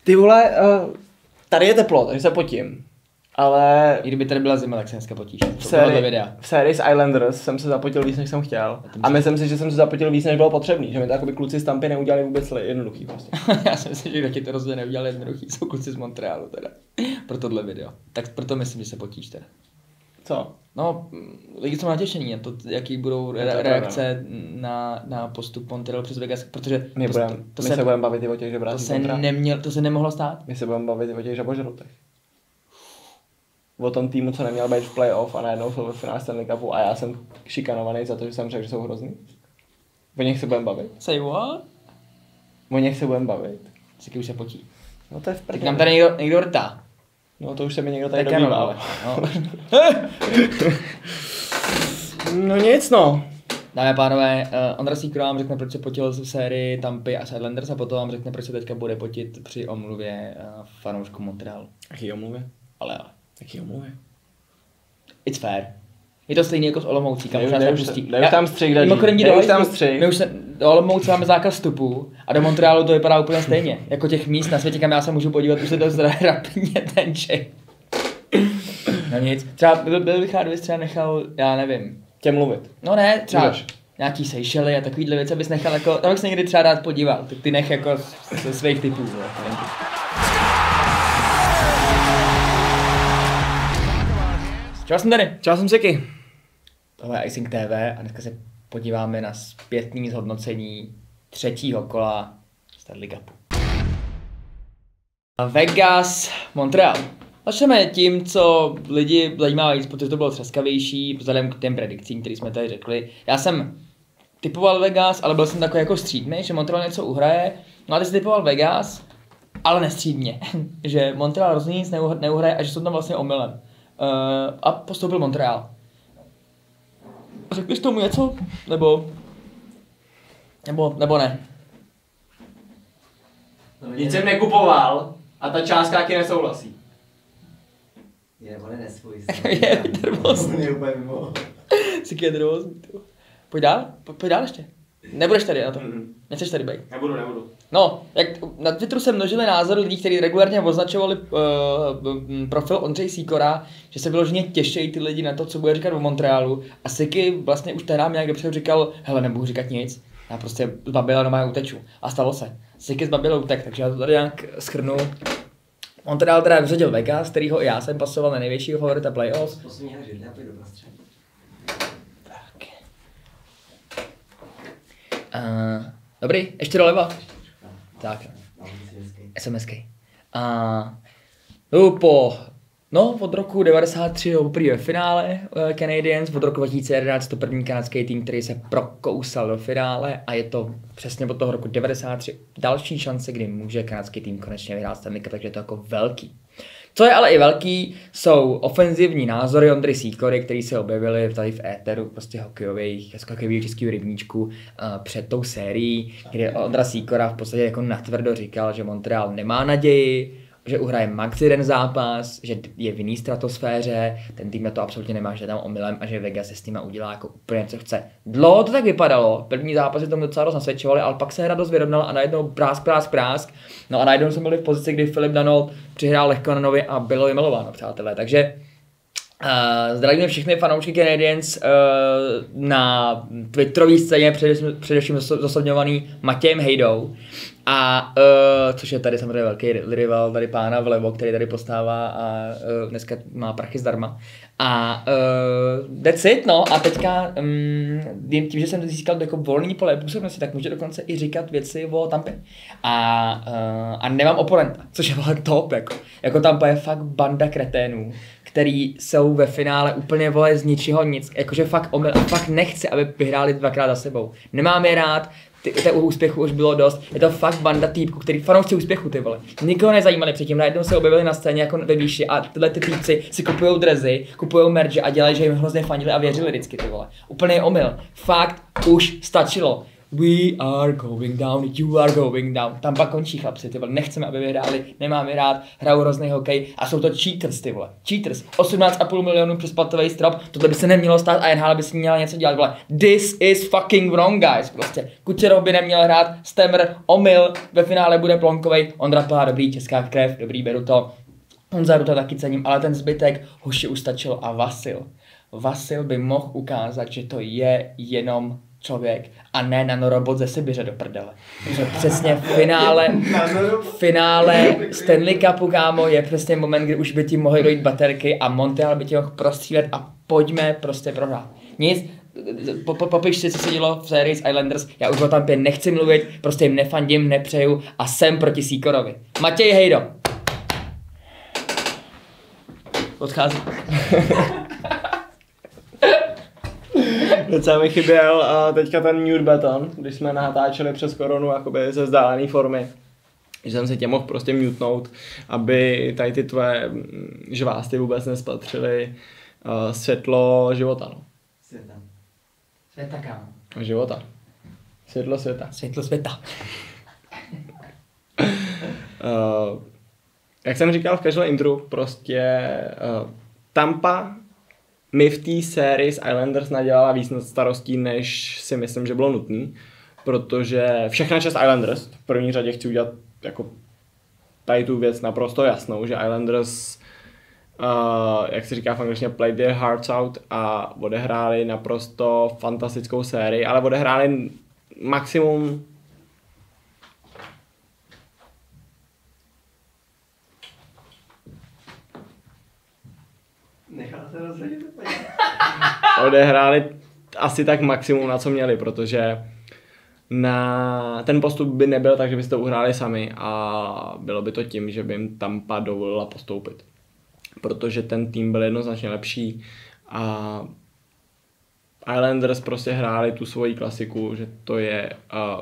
Ty vole, tady je teplo, takže se potím. Ale I kdyby tady byla zima, tak se dneska potíš. v sérii z Islanders jsem se zapotil víc, než jsem chtěl. A myslím si, že jsem se zapotil víc, než bylo potřebný. Že mi to jakoby kluci z Tampy neudělali vůbec jednoduchý prostě. Já si myslím, že taky to rozhodně neudělali jednoduchý. Jsou kluci z Montrealu teda. Pro tohle video. Tak proto myslím, že se potíš teda. Co? No, lidi jsou natěšení na to, jaký budou reakce na postup Montrealu přes Vegas, protože my se budeme bavit i o těch žebrácích. To se nemohlo stát. My se budeme bavit i o těch žabožrotech. O tom týmu, co neměl být v playoff a najednou jsou ve finále Stanley Cupu a já jsem šikanovaný za to, že jsem řekl, že jsou hrozný. O nich se budeme bavit. Say what? O nich se budeme bavit. Taky už se potí. No to je v tak nám tady někdo rtá. No to už se mi někdo tady dobýval. No. No nic no. Dámy a pánové, Ondra Sýkora vám řekne, proč se potil v sérii Tampy a Islanders a potom vám řekne, proč se teďka bude potit při omluvě fanoušku Montrealu. Jaký omluvě? Ale. Jaký omluvě? It's fair. Je to stejný jako s Olomoucí, kam možná se pustí. Dej tam střih, My už se, do Olomouce máme zákaz vstupu a do Montrealu to vypadá úplně stejně. Jako těch míst na světě, kam já se můžu podívat, už se to rapidně tenčej. No nic, třeba byl bych rád, kdybys třeba nechal, já nevím. Tě mluvit. No ne, třeba nějaký Seychely a takovýhle věci, abys nechal jako, tam bych se někdy třeba rád podíval, tak ty nech jako ze svých typů. Čau jsem tady. Čau jsem Siky. Tohle je Icing TV a dneska se podíváme na zpětný zhodnocení třetího kola Stanley Cupu. Vegas, Montreal. Začneme tím, co lidi zajímá víc, protože to bylo třeskavější, vzhledem k těm predikcím, které jsme tady řekli. Já jsem typoval Vegas, ale byl jsem takový jako střídmý, že Montreal něco uhraje. No a ty jsi typoval Vegas, ale nestřídně, že Montreal rozhodně nic neuhraje a že jsou tam vlastně omylem. A postoupil Montreal. Řekneš tomu něco? Nebo ne? Nic jsem nekupoval a ta částka taky nesouhlasí. Je, on je nesvůj. Je nervózní. On je úplně mimo. Siky je nervózní. Pojď dál ještě. Nebudeš tady na to. Nechceš tady být. Nebudu. No, jak na Twitteru se množily názory lidí, kteří regulárně označovali profil Ondřeje Sýkora, že se vyloženě těší ty lidi na to, co bude říkat o Montrealu. A Siky vlastně už tehdy nějak dopředu říkal, hele, nebudu říkat nic. Já prostě zbabila doma uteču. A stalo se. Siky zbabila utek, takže já to tady nějak shrnu. Montreal teda vyřadil Vegas, kterýho i já jsem pasoval na největšího favorita playoffs. Poslední židle a pojď do prostřed. Tak. Dobrý, ještě doleva. Tak. SMSky. Od roku 93 poprvé ve finále Canadiens, od roku 2011 to první kanadský tým, který se prokousal do finále a je to přesně od toho roku 93 další šance, kdy může kanadský tým konečně vyhrát Stanley Cup, takže je to jako velký. Co je ale i velký, jsou ofenzivní názory Ondry Sýkory, které se objevily tady v éteru prostě hokejového českého rybníčku před tou sérií, kdy Ondra Sýkora v podstatě jako natvrdo říkal, že Montreal nemá naději, že uhraje max jeden zápas, že je v jiný stratosféře, ten tým na to absolutně nemá, že tam omylem a že Vegas se s nima udělá jako úplně co chce. Dlouho to tak vypadalo, první zápasy tomu docela dost nasvědčovali, ale pak se hra dost vyrovnala a najednou prásk. No a najednou jsme byli v pozici, kdy Filip Danault přihrál Lehkonovi a bylo vymilováno, přátelé. Takže zdravíme všechny fanoušky Canadiens na twitterové scéně, především zosobňovaný Matějem Hejdou. A což je tady samozřejmě velký rival tady pána vlevo, který tady postává a dneska má prachy zdarma. A that's it, no. A teďka tím, že jsem získal jako volný pole působnosti, tak může dokonce i říkat věci o Tampě. A nemám oponenta, což je top, jako Tampa je fakt banda kreténů, který jsou ve finále úplně z ničeho nic, jakože fakt omyl a fakt nechci, aby vyhráli dvakrát za sebou. Nemám je rád, toho úspěchu už bylo dost, je to fakt banda týpků, který fanoušci úspěchu, ty vole. Nikoho nezajímali předtím, najednou se objevili na scéně jako ve výši a tyhle ty týpci si kupujou dresy, kupujou merge a dělají, že jim hrozně fandili a věřili vždycky, ty vole. Úplný omyl. Fakt už stačilo. We are going down, you are going down. Tam pak končí chlapci, ty vole, nechceme, aby vyhráli, nemáme rád, hrajou hrozný hokej a jsou to cheaters, ty vole. Cheaters. 18,5 milionů přes platový strop, tohle by se nemělo stát a NHL by si měla něco dělat, vole. This is fucking wrong, guys, prostě. Kučerov by neměl hrát, Stemmer, omyl, ve finále bude Plonkovej, Ondra Plá, dobrý, česká krev, dobrý, beru to. Honza Ruta taky cením, ale ten zbytek hoši ustačil a Vasil by mohl ukázat, že to je jenom člověk a ne nanorobot ze Sibiře do prdele. Takže přesně finále Stanley Cupu, kámo, je přesně moment, kdy už by ti mohly dojít baterky a Montreal by ti mohl prostřílet a pojďme prostě prohrát. Nic, popiš si, co se dělo v sérii s Islanders, já už o Tampě nechci mluvit, prostě jim nefandím, nepřeju a jsem proti Sýkorovi. Matěj Hejdo. Odchází. Docela mi chyběl teďka ten nude beton, když jsme natáčeli přes koronu jakoby ze vzdálené formy. Že jsem se tě mohl prostě mutnout, aby tady ty tvoje žvásty vůbec nespatřily světlo života. No. Světa, kámo. Života. Světlo světa. Světlo světa. Jak jsem říkal v casual intru, prostě Tampa mi v té sérii s Islanders nadělala víc starostí, než si myslím, že bylo nutný, protože všechna část Islanders, v první řadě chci udělat jako tady tu věc naprosto jasnou, že Islanders, jak se říká v angličtině, played their hearts out a odehráli naprosto fantastickou sérii, ale odehráli maximum odehráli asi tak maximum, na co měli, protože na ten postup by nebyl tak, že byste to uhráli sami a bylo by to tím, že by jim Tampa dovolila postoupit. Protože ten tým byl jednoznačně lepší a Islanders prostě hráli tu svoji klasiku, že to je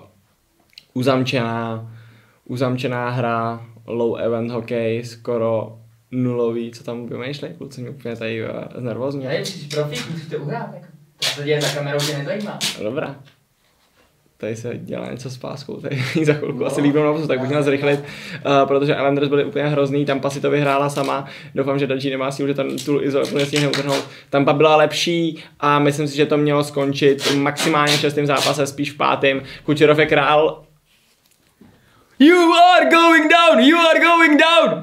uzamčená hra, low event hokej, skoro nulový, co tam vymýšlej, kluci mě úplně tady znervozní. Já nevím, jsi profík, musíš to uhrát, jako. To se děje za kamerou, tě nezajímá. Dobrá. Tady se dělá něco s páskou, tady za chvilku asi líbím na vozu, tak bych měl zrychlit, protože Islanders byli úplně hrozný, Tampa si to vyhrála sama, doufám, že Dačí nemá sílu, že ten tu Izo úplně stihne utrhnout. Tampa byla lepší a myslím si, že to mělo skončit maximálně v 6. zápase, spíš v 5. Kučerov je král. You are going down, you are going down!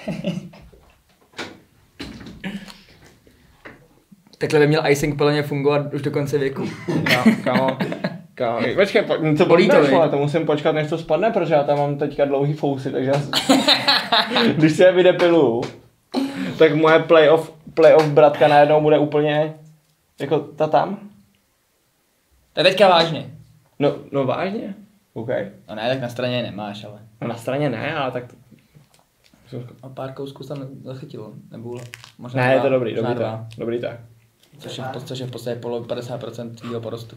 Takhle by měl icing podle mě fungovat už do konce věku. Kámo. Počkej, co bolí to, to musím počkat, než to spadne, protože já tam mám teďka dlouhý fousy, takže když se je vydepiluju, tak moje playoff bratka najednou bude úplně jako ta tam. To je teďka vážně. No vážně? OK. No ne, tak na straně nemáš, ale. No na straně ne, ale tak. A pár kousků tam zachytilo, nebo možná ne, dva, je to dobrý tak. Což je v podstatě 50% tvýho porostu.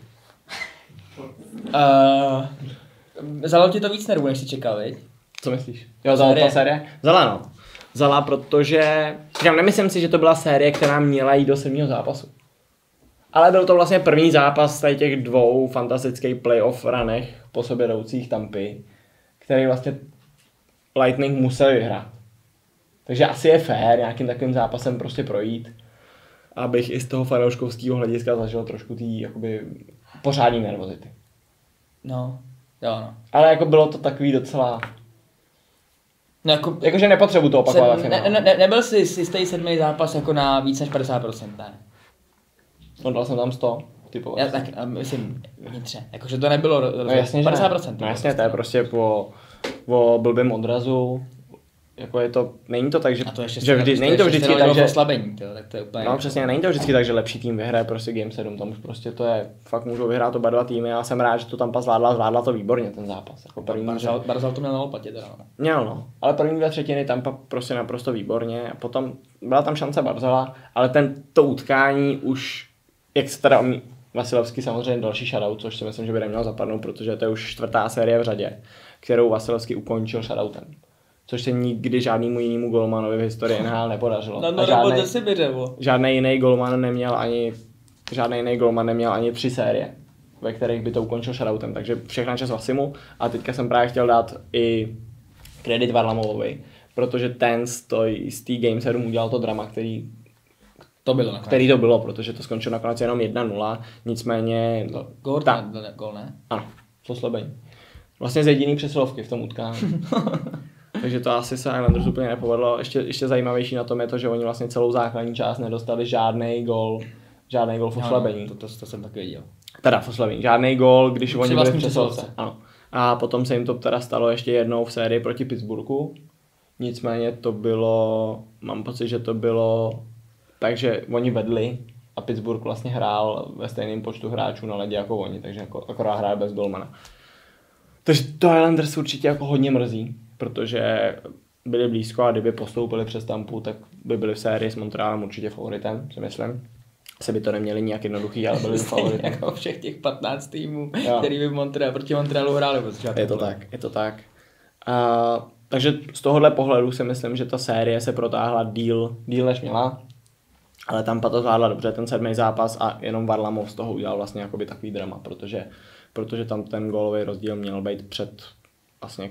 Zalo ti to víc nervů, než jsi čekal, viď? Co myslíš? Jo, zala ta série? Zala, protože říkám, nemyslím si, že to byla série, která měla jít do 7. zápasu. Ale byl to vlastně první zápas tady těch 2 fantastických playoff ranech po sobě jdoucích Tampy, který vlastně Lightning museli vyhrát. Takže asi je fér nějakým takovým zápasem prostě projít, abych i z toho fanouškovského hlediska zažil trošku tý jakoby pořádný nervozity. No, jo no. Ale jako bylo to takový docela. No jakože nepotřebuji to opakovat. Nebyl jsi jistý 7. zápas jako na víc než 50%, ne? No dal jsem tam 100. Typovat. Já tak myslím vnitře, jakože to nebylo no, jasně, 50%. No jasně, to je prostě po blbém odrazu. Jako je to, není to tak, že, a to ještě že není to vždycky tak, že oslabení, tak to je úplně. No přesně, není to vždycky tak, že lepší tým vyhraje prostě Game 7, tam už prostě to je, fakt můžou vyhrát oba dva týmy, já jsem rád, že to Tampa zvládla to výborně ten zápas. Jako Barzal to měl na lopatě teda. Měl no, ale první 2/3 Tampa prostě naprosto výborně a potom byla tam šance Barzala, ale to utkání už, jak se teda Vasilevský samozřejmě další shoutout, což si myslím, že by neměl zapadnout, protože to je už 4. série v řadě, kterou Vasilevský ukončil shoutoutem. Což se nikdy žádnému jinému golmanovi v historii NHL nepodařilo. Žádný jiný golman neměl ani 3 série ve kterých by to ukončil shoutoutem, takže všechna čas Vasimu a teďka jsem právě chtěl dát i kredit Varlamovovi, protože ten z té Game 7 udělal to drama, který to bylo nakonec. Který to bylo, protože to skončilo nakonec jenom 1-0, nicméně... Gol, ne? Ano, poslabení. Vlastně z jediný přesilovky v tom utkání. Takže to asi se Islanders úplně nepovedlo. Ještě zajímavější na tom je to, že oni vlastně celou základní část nedostali žádný gol v oslabení. To jsem taky viděl. Teda v oslabení. Žádný gol, když oni byli v přesilovce. Ano. A potom se jim to teda stalo ještě jednou v sérii proti Pittsburghu. Nicméně to bylo, mám pocit, že to bylo takže oni vedli a Pittsburgh vlastně hrál ve stejném počtu hráčů na ledě jako oni, takže akorát hrál bez golmana. Takže to Islanders určitě jako hodně mrzí, protože byli blízko a kdyby postoupili přes Tampu, tak by byli v sérii s Montrealem určitě favoritem, si myslím. Se by to neměli nějak jednoduchý, ale byli favoritem. Jako všech těch 15 týmů, který by proti Montrealu hráli. Je to tak. Takže z tohohle pohledu si myslím, že ta série se protáhla díl než měla. Ale Tampa to zvládla dobře, ten 7. zápas a jenom Varlamov z toho udělal vlastně jakoby takový drama, protože tam ten gólový rozdíl měl být před vlastně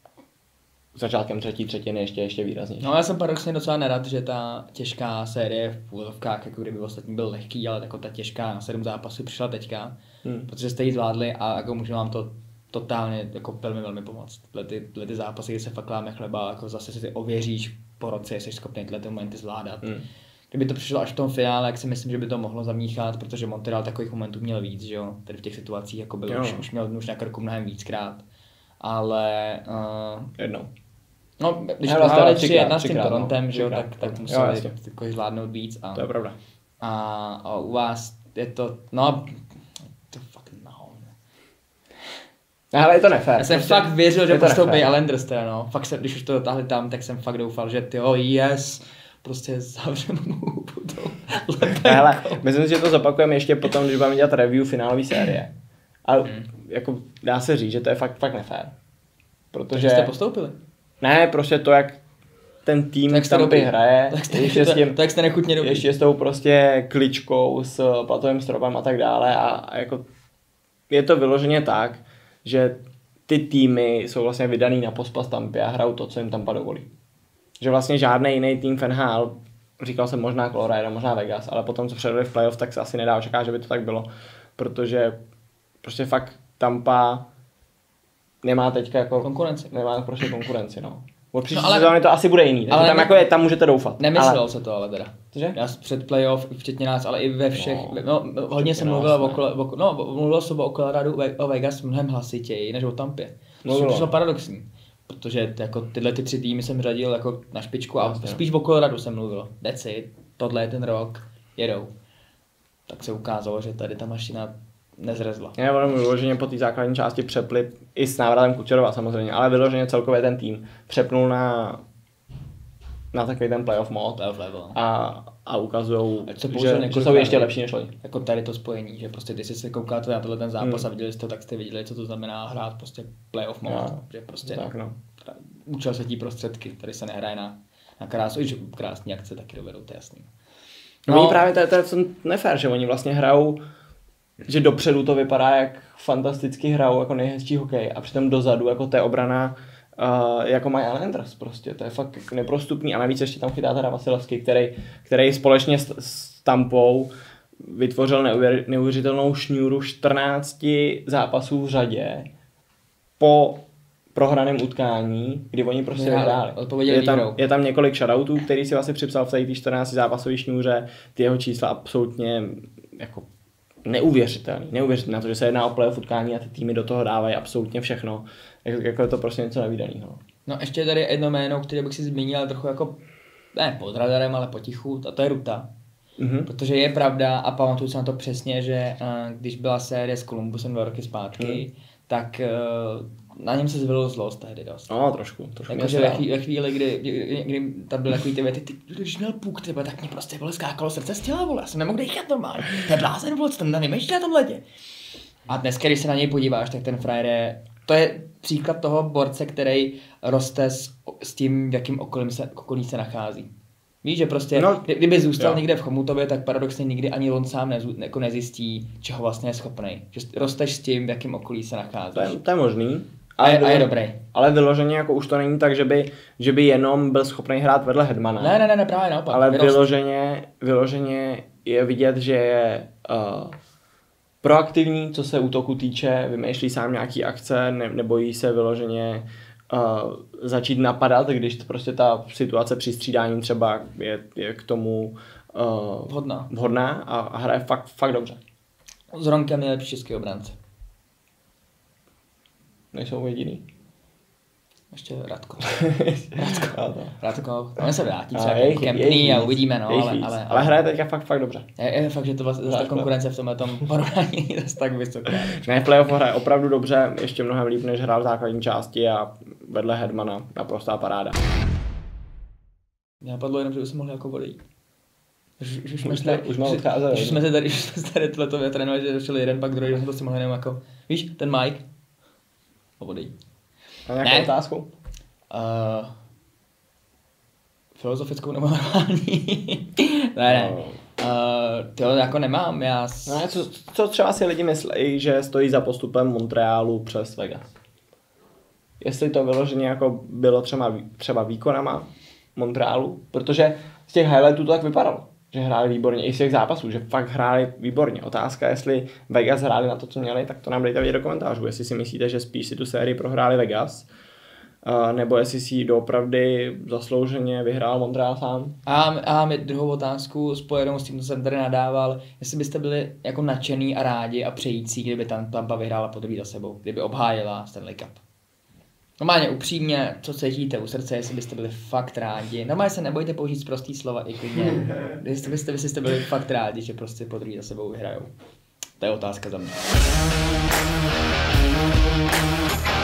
začátkem třetí třetiny ještě výraznější. No já jsem paradoxně docela nerad, že ta těžká série v půlovkách, jako kdyby ostatní byl lehký, ale jako ta těžká na 7 zápasů přišla teďka, protože jste ji zvládli a jako může vám to totálně jako velmi, velmi pomoct. Ty zápasy, kdy se fakt láme chleba, jako zase si ty ověříš po roce, jsi schopný tyhle momenty zvládat. Kdyby to přišlo až v tom finále, jak si myslím, že by to mohlo zamíchat, protože Montreal takových momentů měl víc, že jo, tady v těch situacích jako byl, už měl nůž na krku mnohem víckrát, ale... Jednou. No, když prohrávali 3-1 s tím Torontem, že jo, tak museli jako zvládnout víc. To je pravda. A u vás je to, no, to fucking no. Ale je to nefér. Já jsem fakt věřil, že postoupí Islanders teda, no. Fakt když už to dotáhli tam, tak jsem fakt doufal, že tyjo, prostě zavřeme mu potom. Hele, myslím si, že to zopakujeme ještě potom, když budeme dělat review finálové série. Ale jako dá se říct, že to je fakt nefér. Protože... jste postoupili? Ne, prostě to, jak ten tým Tampy hraje, tak jste nechutně dobrý. Ještě s tou prostě kličkou, s platovým stropem a tak dále a jako je to vyloženě tak, že ty týmy jsou vlastně vydaný na pospas Tampy a hrajou to, co jim Tampa dovolí. Že vlastně žádný jiný tým v NHL, říkal jsem možná Colorado, možná Vegas, ale potom co předali v playoff, tak se asi nedá očekávat, že by to tak bylo, protože prostě fakt Tampa nemá teďka jako konkurenci, no. Od příští sezóny to asi bude jiný, takže tam, jako tam můžete doufat. Nemyslel se to ale teda. Cože? Já před playoff, včetně nás, ale i ve všech, hodně jsem mluvil o Coloradu, o Vegas mnohem hlasitěji, než o Tampě. To přišlo paradoxní. Protože jako tyhle ty 3 týmy jsem řadil jako na špičku a spíš o Coloradu jsem mluvil. That's it, tohle je ten rok, jedou. Tak se ukázalo, že tady ta mašina nezrezla. Já budu vyloženě po té základní části přepli i s návratem Kučerova samozřejmě, ale vyloženě celkově ten tým přepnul na takový ten playoff mod a ukazujou, že jsou ještě lepší než oni. Jako tady to spojení, že prostě když se koukáte na tenhle ten zápas a viděli jste to, tak jste viděli, co to znamená hrát prostě playoff mod, že prostě tak, účel se tí prostředky, tady se nehraje na krásu, i že krásný akce taky dovedou, to je jasný. No, oni právě to je nefér, že oni vlastně hrajou, že dopředu to vypadá jak fantasticky hrajou, jako nejhezčí hokej a přitom dozadu jako to je obrana jako mají Islanders prostě, to je fakt neprostupný a navíc ještě tam chytá teda Vasilevský, který společně s Tampou vytvořil neuvěřitelnou šňůru 14 zápasů v řadě po prohraném utkání, kdy oni prostě vyhráli. Je tam několik shoutoutů, který si vlastně připsal v té 14 zápasové šňůře, ty jeho čísla absolutně jako neuvěřitelný na to, že se jedná o playoff utkání a ty týmy do toho dávají absolutně všechno. Jako je to prostě něco nevídaného. No ještě tady jedno jméno, které bych si zmínil, ale trochu jako, ne pod radarem, ale potichu, a to je Ruta. Protože je pravda a pamatuju se na to přesně, že když byla série s Columbusem 2 roky zpátky, tak na něm se zvylil zlost tehdy dost. No, trošku. Jakože ve chvíli, kdy tam byly takový ty věty, když měl puk, tyba, tak mě prostě skákalo srdce z těla, vole, já jsem nemohl dýchat normálně. To je blázen, vole, co tam nevymýšlí na tom ledě. A dneska, když se na něj podíváš, tak ten frajer je, to je příklad toho borce, který roste s tím, v jakým okolí se nachází. Víš, že prostě, kdyby zůstal někde v Chomutově, tak paradoxně nikdy ani on sám jako nezjistí, čeho vlastně je schopnej. Že rosteš s tím, v jakém okolí se nacházíš. To je možný. A je dobrý. Ale vyloženě jako už to není tak, že by jenom byl schopný hrát vedle Hedmana. Ne, právě naopak. Ale vyloženě je vidět, že je proaktivní, co se útoku týče, vymýšlí sám nějaký akce, nebojí se vyloženě začít napadat, když prostě ta situace při střídání třeba je k tomu vhodná a hraje fakt dobře. S Ronkem je lepší český obránce. Nejsou jediný. Ještě Radko. On se vrátí třeba Kempný a uvidíme, no, ale hraje teďka fakt dobře. Je fakt, že to vlastně ta konkurence v tomhletom porovnání je tak vysoká. Ne, v playoff hraje opravdu dobře, ještě mnohem líp, než hrál v základní části a vedle Hedmana naprostá paráda. Mě napadlo jenom, že bychom mohli jako odejít. Už jsme tady tohleto trénovali, že došel jeden, pak druhý, že jsme to si mohli jenom jako, víš, ten Mike. Odejít. A nějakou otázku? Filozofickou nebo normální? ne. To jako nemám, co třeba si lidi myslí, že stojí za postupem Montrealu přes Vegas? Jestli to vyloženě jako bylo třeba výkonama Montrealu, protože z těch highlightů to tak vypadalo, že hráli výborně, i z těch zápasů, že fakt hráli výborně. Otázka, jestli Vegas hráli na to, co měli, tak to nám dejte vědět do komentářů, jestli si myslíte, že spíš si tu sérii prohráli Vegas, nebo jestli si doopravdy zaslouženě vyhrál Montreal sám. A mám druhou otázku spojenou s tím, co jsem tady nadával, jestli byste byli jako nadšený a rádi a přející, kdyby Tampa vyhrála podruhé za sebou, kdyby obhájila Stanley Cup. Normálně upřímně, co cítíte u srdce, jestli byste byli fakt rádi. Normálně se nebojte použít prostý slova i klidně. Jestli byste byli fakt rádi, že prostě podruhé za sebou vyhrajou. To je otázka za mě.